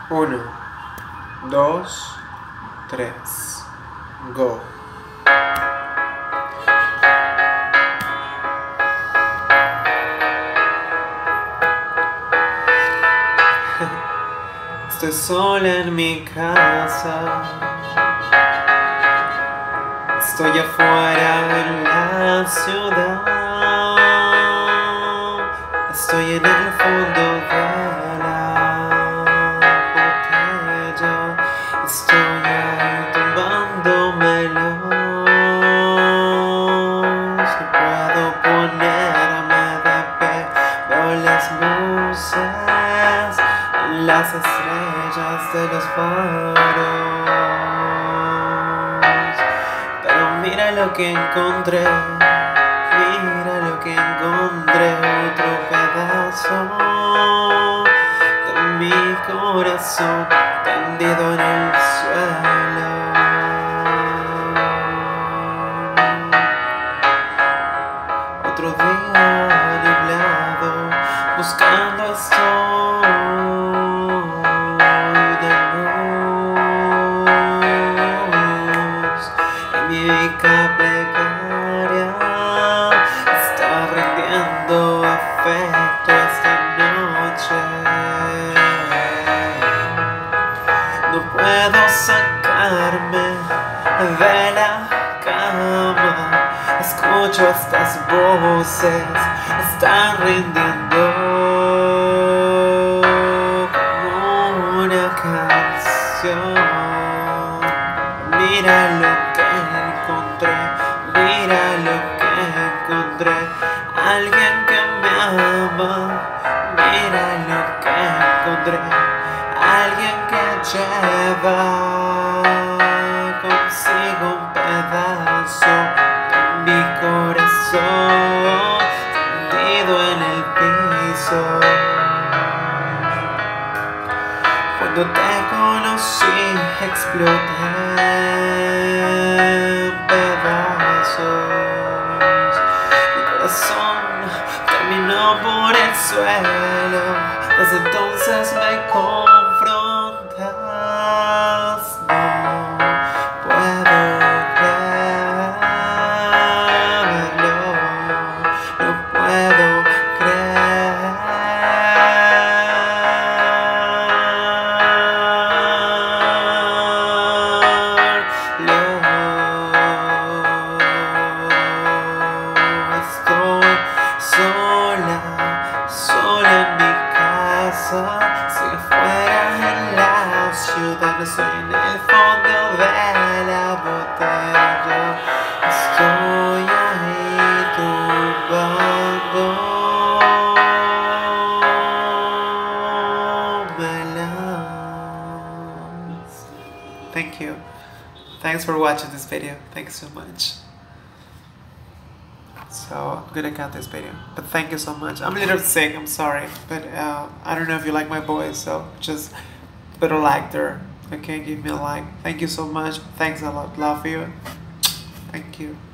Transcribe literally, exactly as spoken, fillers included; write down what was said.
Uno, dos, tres, go. Estoy sola en mi casa. Estoy afuera en la ciudad. Estoy en el fondo de la botella. Estoy ahí tomándomelos. No puedo ponerme de pie. Veo las luces, las estrellas de los faros. Pero mira lo que encontré. Mira lo que encontré, otro pedazo de mi corazón tendido en el suelo. Otro día nublado, buscando estoy de luz en mi plegaria. Afecto esta noche. No puedo sacarme de la cama. Escucho estas voces, están rindiendo como una canción. Mira lo que encontré, mira lo que encontré. Alguien que me ama, mira lo que encontré. Alguien que lleva consigo un pedazo de mi corazón tendido en el piso. Cuando te conocí exploté en pedazos. Mi corazón terminó por el suelo. Desde entonces me confrontas. No puedo creerlo. No puedo creerlo. Estoy sola, sola en mi casa. Estoy afuera en la ciudad. Estoy en el fondo de la botella. Estoy ahí tomándomelas. Thank you. Thanks for watching this video. Thanks so much. So I'm gonna cut this video, but thank you so much. I'm a little sick, I'm sorry, but uh, I don't know if you like my voice, so just put a like there. Okay, give me a like. Thank you so much. Thanks a lot. Love you. Thank you.